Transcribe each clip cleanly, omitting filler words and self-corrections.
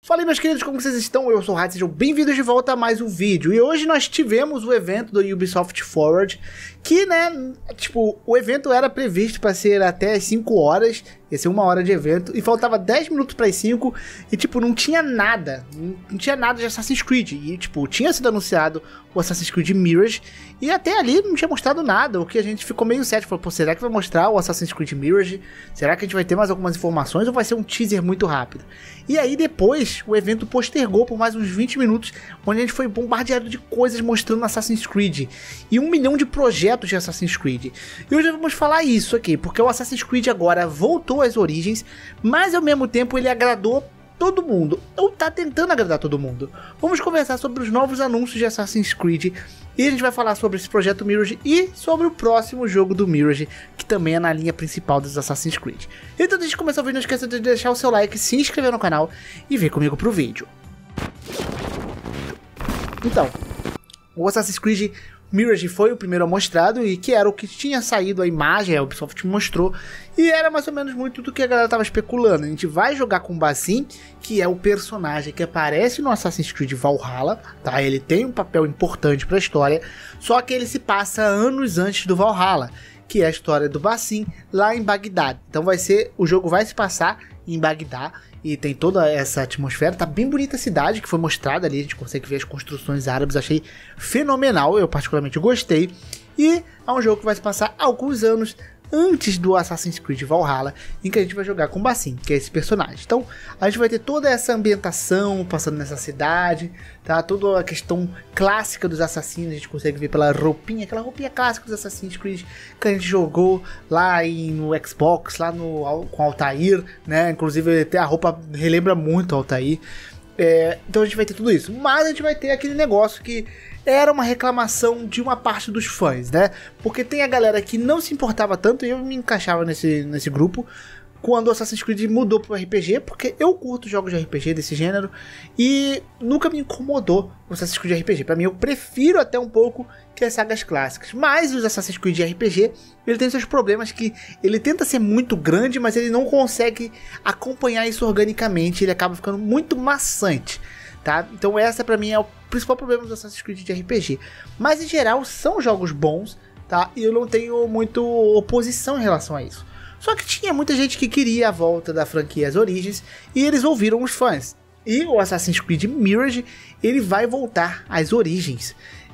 Fala aí, meus queridos, como vocês estão? Eu sou o Hades, sejam bem-vindos de volta a mais um vídeo. E hoje nós tivemos o evento do Ubisoft Forward, que, né, tipo, o evento era previsto para ser até as 5 horas, ia ser 1 hora de evento, e faltava 10 minutos para as 5, e, tipo, não tinha nada de Assassin's Creed. E, tipo, tinha sido anunciado o Assassin's Creed Mirage, e até ali não tinha mostrado nada, o que a gente ficou meio cético, falou, pô, será que vai mostrar o Assassin's Creed Mirage? Será que a gente vai ter mais algumas informações, ou vai ser um teaser muito rápido? E aí depois, o evento postergou por mais uns 20 minutos, onde a gente foi bombardeado de coisas mostrando Assassin's Creed, e 1 milhão de projetos de Assassin's Creed. E hoje vamos falar isso aqui, porque o Assassin's Creed agora voltou às origens, mas ao mesmo tempo ele agradou todo mundo, ou tá tentando agradar todo mundo. Vamos conversar sobre os novos anúncios de Assassin's Creed, e a gente vai falar sobre esse projeto Mirage e sobre o próximo jogo do Mirage, que também é na linha principal dos Assassin's Creed. Então antes de começar o vídeo, não esqueça de deixar o seu like, se inscrever no canal e vir comigo pro vídeo. Então, o Assassin's Creed Mirage foi o primeiro mostrado e que era o que tinha saído a imagem, a Ubisoft mostrou, e era mais ou menos muito do que a galera tava especulando. A gente vai jogar com o Basim, que é o personagem que aparece no Assassin's Creed Valhalla, tá? Ele tem um papel importante para a história, só que ele se passa anos antes do Valhalla, que é a história do Basim lá em Bagdá. Então o jogo vai se passar em Bagdá, e tem toda essa atmosfera, tá bem bonita a cidade que foi mostrada ali, a gente consegue ver as construções árabes, achei fenomenal, eu particularmente gostei, e é um jogo que vai se passar alguns anos antes do Assassin's Creed Valhalla, em que a gente vai jogar com o Basim, que é esse personagem. Então a gente vai ter toda essa ambientação passando nessa cidade, tá? Toda a questão clássica dos assassinos, a gente consegue ver pela roupinha, aquela roupinha clássica dos Assassin's Creed que a gente jogou lá no Xbox, lá com Altair, né? Inclusive até a roupa relembra muito Altair. Então a gente vai ter tudo isso, mas a gente vai ter aquele negócio que era uma reclamação de uma parte dos fãs, né? Porque tem a galera que não se importava tanto, e eu me encaixava nesse grupo, quando o Assassin's Creed mudou pro RPG, porque eu curto jogos de RPG desse gênero, e nunca me incomodou o Assassin's Creed RPG. Pra mim, eu prefiro até um pouco que as sagas clássicas. Mas os Assassin's Creed RPG, ele tem seus problemas, que ele tenta ser muito grande, mas ele não consegue acompanhar isso organicamente, ele acaba ficando muito maçante, tá? Então essa pra mim é o principal problema dos Assassin's Creed de RPG. Mas em geral são jogos bons, tá? E eu não tenho muito oposição em relação a isso. Só que tinha muita gente que queria a volta da franquia às origens, e eles ouviram os fãs. E o Assassin's Creed Mirage, ele vai voltar às origens,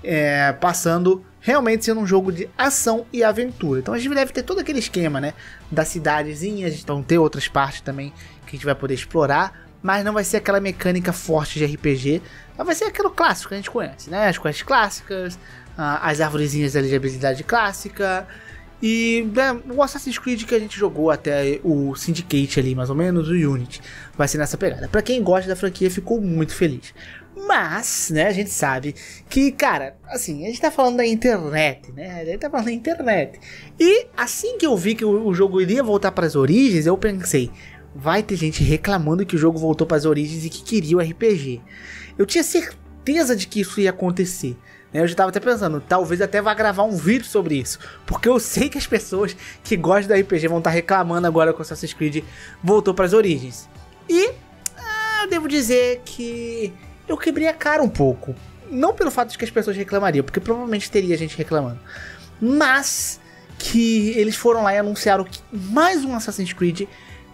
passando realmente sendo um jogo de ação e aventura. Então a gente deve ter todo aquele esquema, né, das cidadezinhas, então ter outras partes também que a gente vai poder explorar, mas não vai ser aquela mecânica forte de RPG, mas vai ser aquilo clássico que a gente conhece, né, as quests clássicas, as arvorezinhas ali de habilidade clássica. E o Assassin's Creed que a gente jogou até o Syndicate ali, mais ou menos, o Unity, vai ser nessa pegada. Pra quem gosta da franquia, ficou muito feliz. Mas, né, a gente sabe que, cara, assim, a gente tá falando da internet, né? A gente tá falando da internet. E assim que eu vi que o jogo iria voltar pras origens, eu pensei, vai ter gente reclamando que o jogo voltou pras origens e que queria o RPG. Eu tinha certeza de que isso ia acontecer. Eu já tava até pensando, talvez até vá gravar um vídeo sobre isso, porque eu sei que as pessoas que gostam da RPG vão estar reclamando agora que o Assassin's Creed voltou para as origens. E eu devo dizer que eu quebrei a cara um pouco, não pelo fato de que as pessoas reclamariam, porque provavelmente teria gente reclamando, mas que eles foram lá e anunciaram que mais um Assassin's Creed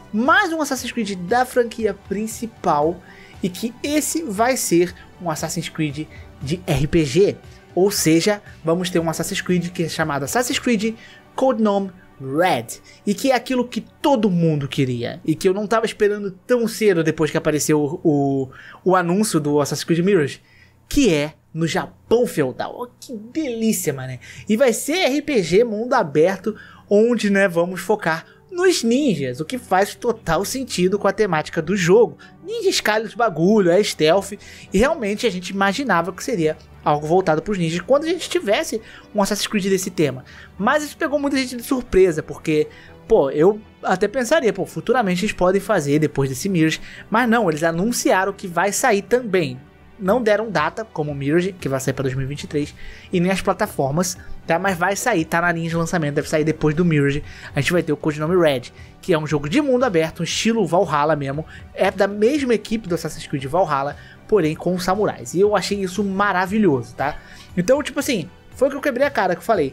da franquia principal, e que esse vai ser um Assassin's Creed de RPG, ou seja, vamos ter um Assassin's Creed que é chamado Assassin's Creed Codename Red, e que é aquilo que todo mundo queria, e que eu não estava esperando tão cedo depois que apareceu o anúncio do Assassin's Creed Mirage, que é no Japão feudal. Oh, que delícia, mané! E vai ser RPG mundo aberto, onde, né, vamos focar nos ninjas, o que faz total sentido com a temática do jogo. Ninja escala os bagulho, é stealth, e realmente a gente imaginava que seria algo voltado para os ninjas quando a gente tivesse um Assassin's Creed desse tema. Mas isso pegou muita gente de surpresa, porque, pô, eu até pensaria, pô, futuramente eles podem fazer depois desse Mirage, mas não, eles anunciaram que vai sair também. não deram data, como o Mirage, que vai sair para 2023, e nem as plataformas, tá? Mas vai sair, tá na linha de lançamento, deve sair depois do Mirage. A gente vai ter o codinome Red, que é um jogo de mundo aberto, um estilo Valhalla mesmo, é da mesma equipe do Assassin's Creed Valhalla, porém com samurais. E eu achei isso maravilhoso, tá? Então, tipo assim, foi que eu quebrei a cara, que eu falei.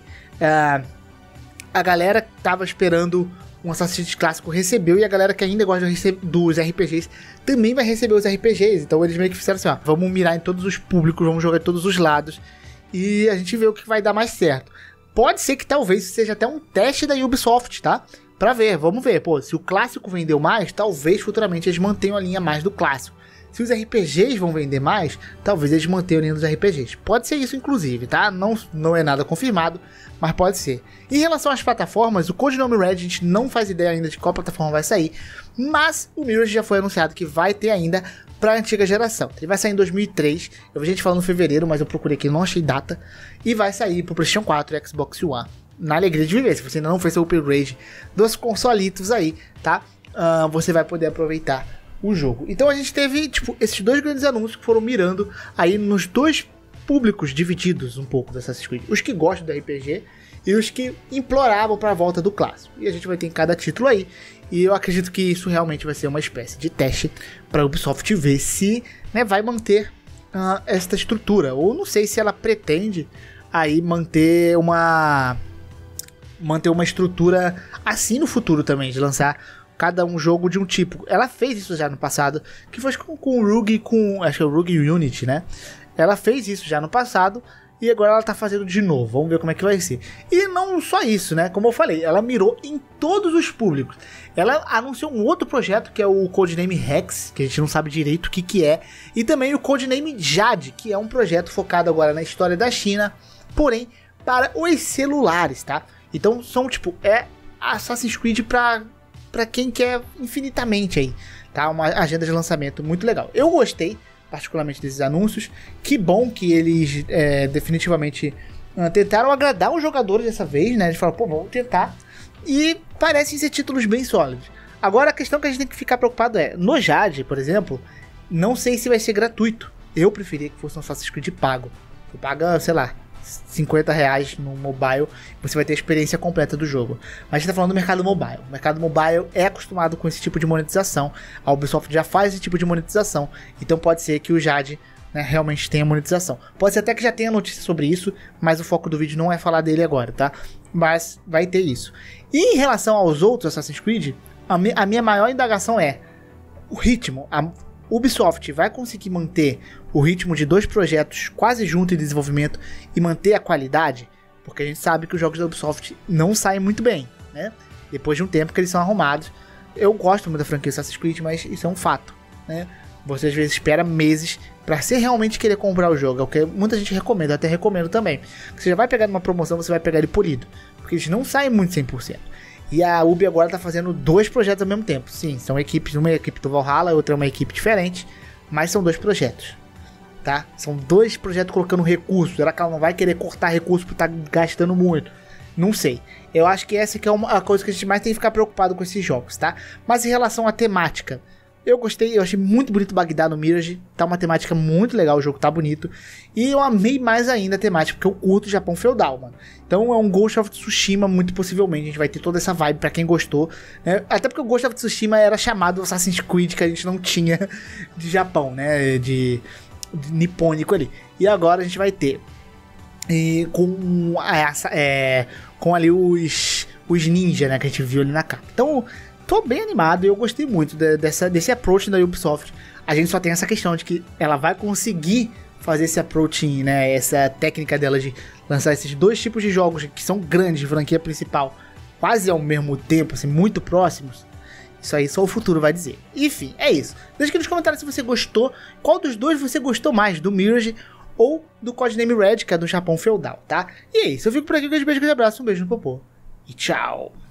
A galera tava esperando um Assassin's Creed clássico, recebeu, e a galera que ainda gosta dos RPGs também vai receber os RPGs. Então eles meio que fizeram assim, ó, vamos mirar em todos os públicos, vamos jogar em todos os lados, e a gente vê o que vai dar mais certo. Pode ser que talvez seja até um teste da Ubisoft, tá? Pra ver, vamos ver, pô, se o clássico vendeu mais, talvez futuramente eles mantenham a linha mais do clássico. Se os RPGs vão vender mais, talvez eles mantenham a linha dos RPGs. Pode ser isso, inclusive, tá? Não é nada confirmado, mas pode ser. Em relação às plataformas, o codinome Red, a gente não faz ideia ainda de qual plataforma vai sair, mas o Mirage já foi anunciado que vai ter ainda para a antiga geração. Ele vai sair em 2003, eu vi gente falando em fevereiro, mas eu procurei aqui, não achei data, e vai sair para o PlayStation 4 e Xbox One. Na alegria de viver, se você ainda não fez seu upgrade dos consolitos aí, tá? Você vai poder aproveitar o jogo. Então a gente teve, tipo, esses dois grandes anúncios que foram mirando aí nos dois públicos divididos um pouco do Assassin's Creed. Os que gostam do RPG e os que imploravam para a volta do clássico. E a gente vai ter em cada título aí. E eu acredito que isso realmente vai ser uma espécie de teste para a Ubisoft ver se, né, vai manter esta estrutura. Ou não sei se ela pretende aí manter uma estrutura assim no futuro também, de lançar cada um jogo de um tipo. Ela fez isso já no passado, que foi com o Rogue, acho que é o Rogue Unity, né? Ela fez isso já no passado e agora ela tá fazendo de novo. Vamos ver como é que vai ser. E não só isso, né? Como eu falei, ela mirou em todos os públicos. Ela anunciou um outro projeto que é o Codename Rex, que a gente não sabe direito o que é, e também o Codename Jade, que é um projeto focado agora na história da China, porém para os celulares, tá? Então são tipo, Assassin's Creed para quem quer infinitamente aí, tá? Uma agenda de lançamento muito legal. Eu gostei particularmente desses anúncios. Que bom que eles definitivamente tentaram agradar os jogadores dessa vez, né? Eles falaram, pô, vamos tentar. E parecem ser títulos bem sólidos. Agora a questão que a gente tem que ficar preocupado no Jade, por exemplo, não sei se vai ser gratuito. Eu preferia que fosse um Assassin's Creed pago. Você paga, sei lá, R$50 no mobile, você vai ter a experiência completa do jogo. Mas a gente tá falando do mercado mobile. O mercado mobile é acostumado com esse tipo de monetização. A Ubisoft já faz esse tipo de monetização. Então pode ser que o Jade, né, realmente tenha monetização. Pode ser até que já tenha notícia sobre isso, mas o foco do vídeo não é falar dele agora, tá? Mas vai ter isso. E em relação aos outros Assassin's Creed, a minha maior indagação é o ritmo. A Ubisoft vai conseguir manter o ritmo de dois projetos quase juntos em desenvolvimento e manter a qualidade? Porque a gente sabe que os jogos da Ubisoft não saem muito bem, né? Depois de um tempo que eles são arrumados. Eu gosto muito da franquia Assassin's Creed, mas isso é um fato, né? Você às vezes espera meses para você realmente querer comprar o jogo. É o que muita gente recomenda, eu até recomendo também. Você já vai pegar numa promoção, você vai pegar ele polido, porque eles não saem muito 100%. E a Ubi agora tá fazendo dois projetos ao mesmo tempo. Sim, são equipes, uma é a equipe do Valhalla, a outra é uma equipe diferente, mas são dois projetos, tá? São dois projetos colocando recursos. Será que ela não vai querer cortar recursos por estar gastando muito? Não sei. Eu acho que essa que é a coisa que a gente mais tem que ficar preocupado com esses jogos, tá? Mas em relação à temática, eu gostei, eu achei muito bonito Bagdá no Mirage, tá uma temática muito legal, o jogo tá bonito, e eu amei mais ainda a temática, porque eu curto o Japão feudal, mano. Então é um Ghost of Tsushima, muito possivelmente, a gente vai ter toda essa vibe pra quem gostou, né? Até porque o Ghost of Tsushima era chamado Assassin's Creed, que a gente não tinha de Japão, né, de nipônico ali. E agora a gente vai ter, com ali os ninja, né, que a gente viu ali na capa. Então tô bem animado e eu gostei muito desse approach da Ubisoft. A gente só tem essa questão de que ela vai conseguir fazer esse approach, né, essa técnica dela de lançar esses dois tipos de jogos que são grandes de franquia principal, quase ao mesmo tempo, assim, muito próximos. Isso aí só o futuro vai dizer. Enfim, é isso. Deixa aqui nos comentários se você gostou, qual dos dois você gostou mais, do Mirage ou do Codename Red, que é do Japão feudal, tá? E é isso, eu fico por aqui, um beijo, um abraço, um beijo no popô e tchau!